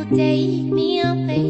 take me away.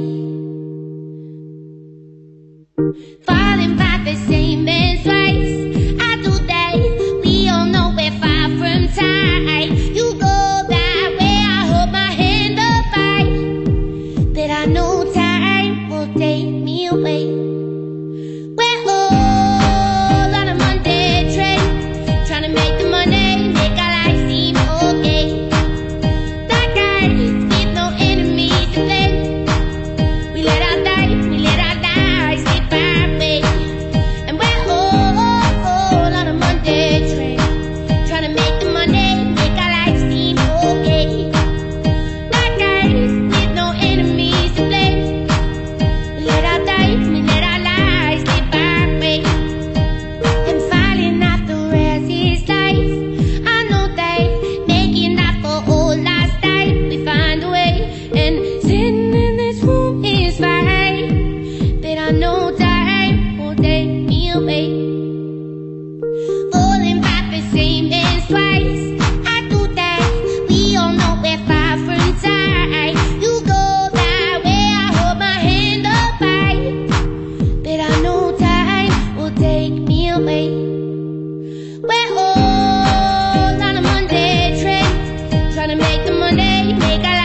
Falling by the same as twice. I do that. We all know we're far from tight. You go that way, I hold my hand up high. But I know time will take me away. We're all on a Monday train, trying to make the money, make our life seem okay. Black guys with no enemies to blame. We let our lives get our way. And we're all on a Monday train, trying to make the money, make our life seem okay. Black guys with no enemies to blame. We let our lives get our way. And falling off the rails is life. I know that making up for all last night, we find a way. And sitting in this room is fine, but I know time will take me away. Falling by the same as twice. I do that. We all know we're far from tight. You go that way, I hold my hand up high. But I know time will take me away. We're all on a Monday train, trying to make the money, make our